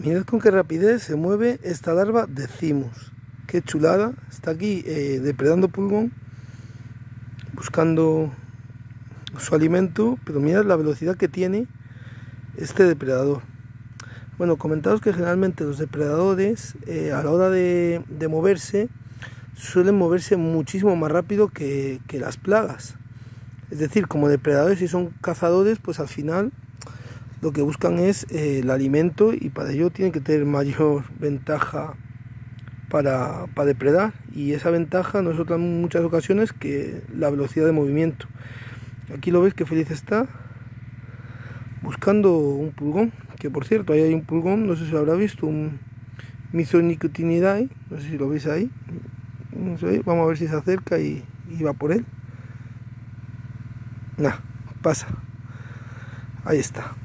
Mirad con qué rapidez se mueve esta larva de Thymus. Qué chulada. Está aquí depredando pulgón, buscando su alimento, pero mirad la velocidad que tiene este depredador. Bueno, comentaros que generalmente los depredadores a la hora de moverse suelen moverse muchísimo más rápido que las plagas. Es decir, como depredadores, si son cazadores, pues al final lo que buscan es el alimento, y para ello tienen que tener mayor ventaja para depredar, y esa ventaja no es otra en muchas ocasiones que la velocidad de movimiento. Aquí lo veis que feliz está buscando un pulgón, que por cierto ahí hay un pulgón, no sé si lo habrá visto, un Myzonichotinidae, no sé si lo veis ahí. Vamos a ver si se acerca y va por él. Nah, pasa, ahí está.